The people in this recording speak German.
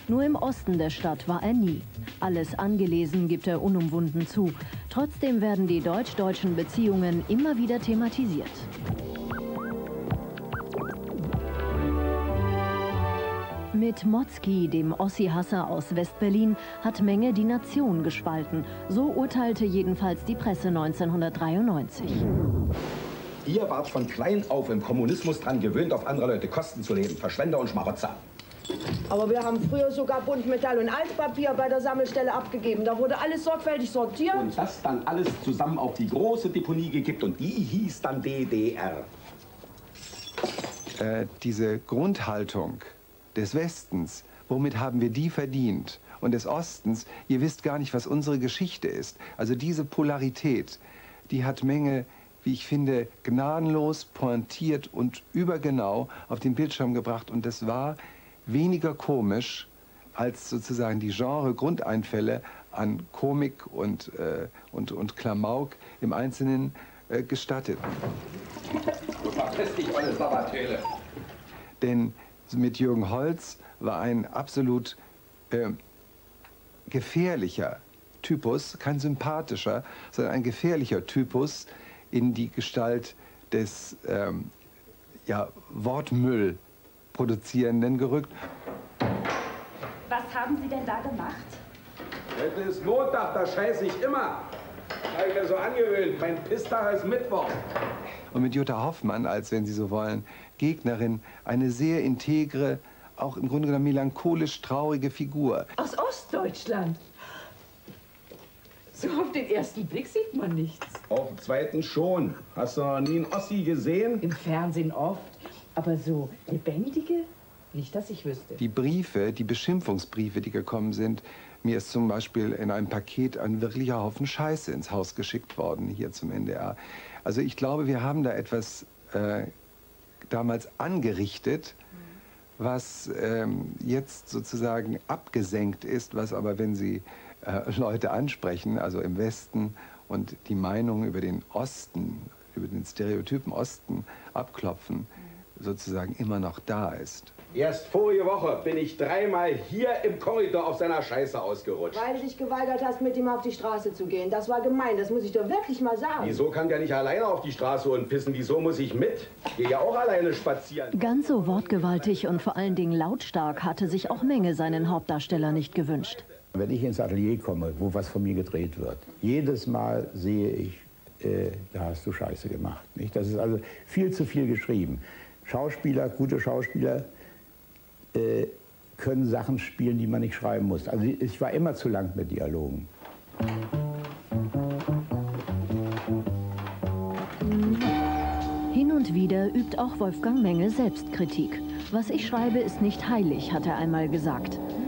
Nur im Osten der Stadt war er nie. Alles angelesen gibt er unumwunden zu. Trotzdem werden die deutsch-deutschen Beziehungen immer wieder thematisiert. Mit Motzki, dem Ossi-Hasser aus West-Berlin, hat Menge die Nation gespalten. So urteilte jedenfalls die Presse 1993. Ihr wart von klein auf im Kommunismus dran gewöhnt, auf andere Leute Kosten zu leben. Verschwender und Schmarotzer. Aber wir haben früher sogar Buntmetall und Altpapier bei der Sammelstelle abgegeben. Da wurde alles sorgfältig sortiert. Und das dann alles zusammen auf die große Deponie gekippt. Und die hieß dann DDR. Diese Grundhaltung des Westens, womit haben wir die verdient? Und des Ostens, ihr wisst gar nicht, was unsere Geschichte ist. Also diese Polarität, die hat Menge, wie ich finde, gnadenlos, pointiert und übergenau auf den Bildschirm gebracht. Und das war weniger komisch als sozusagen die Genre-Grundeinfälle an Komik und Klamauk im Einzelnen gestattet. Du verpisst dich, eure Sabatöle. Denn mit Jürgen Holz war ein absolut gefährlicher Typus, kein sympathischer, sondern ein gefährlicher Typus in die Gestalt des Wortmüll Produzierenden gerückt. Was haben Sie denn da gemacht? Heute ist Montag, da scheiße ich immer. Habe ich mir so angewöhnt. Mein Pisstag ist Mittwoch. Und mit Jutta Hoffmann als, wenn Sie so wollen, Gegnerin, eine sehr integre, auch im Grunde genommen melancholisch traurige Figur. Aus Ostdeutschland. So auf den ersten Blick sieht man nichts. Auf den zweiten schon. Hast du noch nie einen Ossi gesehen? Im Fernsehen oft. Aber so lebendige? Nicht, dass ich wüsste. Die Briefe, die Beschimpfungsbriefe, die gekommen sind, mir ist zum Beispiel in einem Paket ein wirklicher Haufen Scheiße ins Haus geschickt worden, hier zum NDR. Also ich glaube, wir haben da etwas damals angerichtet, was jetzt sozusagen abgesenkt ist, was aber, wenn Sie Leute ansprechen, also im Westen, und die Meinung über den Osten, über den Stereotypen Osten abklopfen, sozusagen immer noch da ist. Erst vorige Woche bin ich dreimal hier im Korridor auf seiner Scheiße ausgerutscht. Weil du dich geweigert hast, mit ihm auf die Straße zu gehen. Das war gemein, das muss ich doch wirklich mal sagen. Wieso kann der nicht alleine auf die Straße und pissen? Wieso muss ich mit? Ich gehe ja auch alleine spazieren. Ganz so wortgewaltig und vor allen Dingen lautstark hatte sich auch Menge seinen Hauptdarsteller nicht gewünscht. Wenn ich ins Atelier komme, wo was von mir gedreht wird, jedes Mal sehe ich, da hast du Scheiße gemacht. Nicht? Das ist also viel zu viel geschrieben. Schauspieler, gute Schauspieler, können Sachen spielen, die man nicht schreiben muss. Also ich war immer zu lang mit Dialogen. Hin und wieder übt auch Wolfgang Menge Selbstkritik. Was ich schreibe, ist nicht heilig, hat er einmal gesagt.